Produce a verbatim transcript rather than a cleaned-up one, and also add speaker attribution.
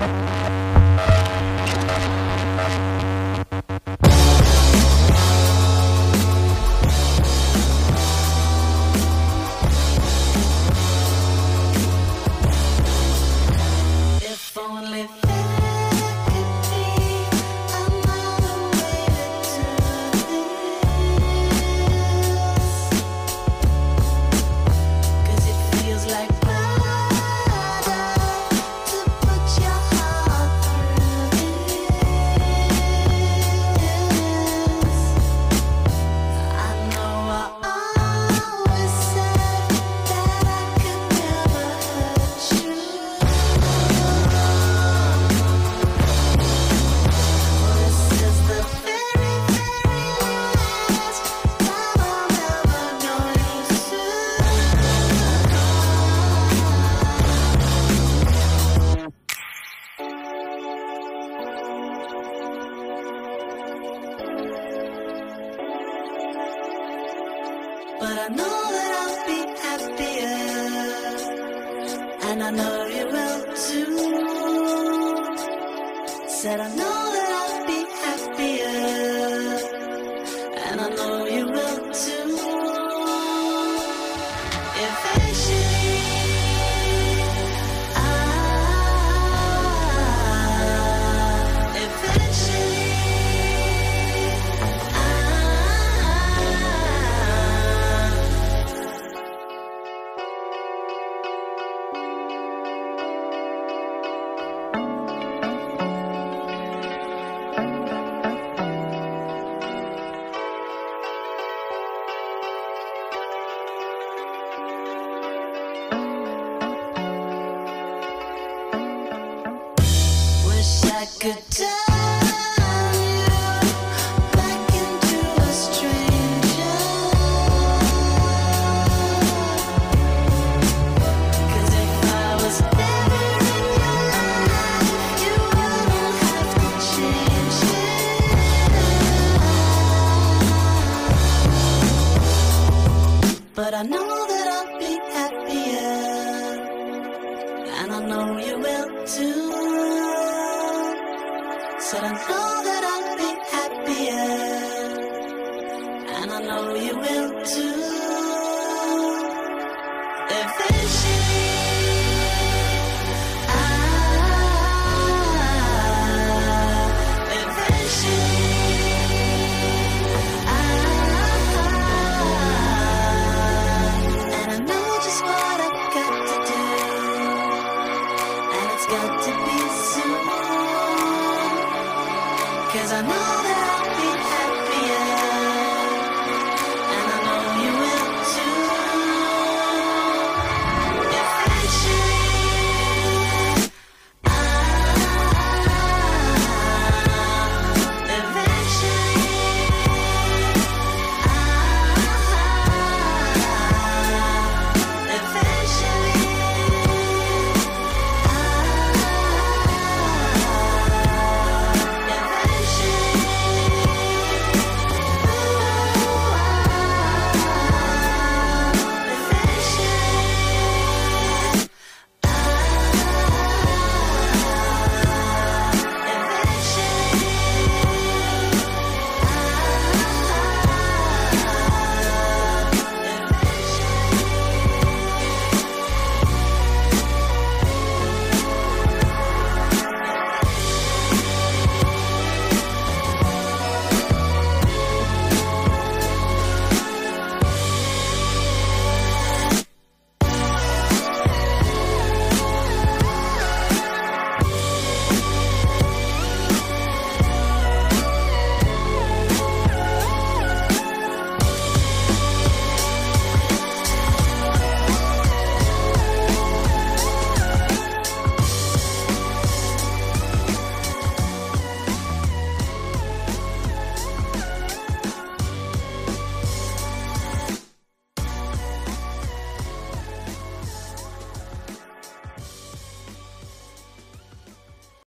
Speaker 1: But I know that I'll be happier, and I know you will too. Said I know that I'll be happier, and I know you will too. Eventually, ah, eventually. I could turn you back into a stranger, 'cause if I was never in your life, you wouldn't have to change it. But I know that I'll be happier, and I know you will too. Said I know that I'll be happier, and I know you will too. Eventually, ah, eventually, ah, and I know just what I've got to do, and it's got to be soon. 'Cause I know that I'll be happy.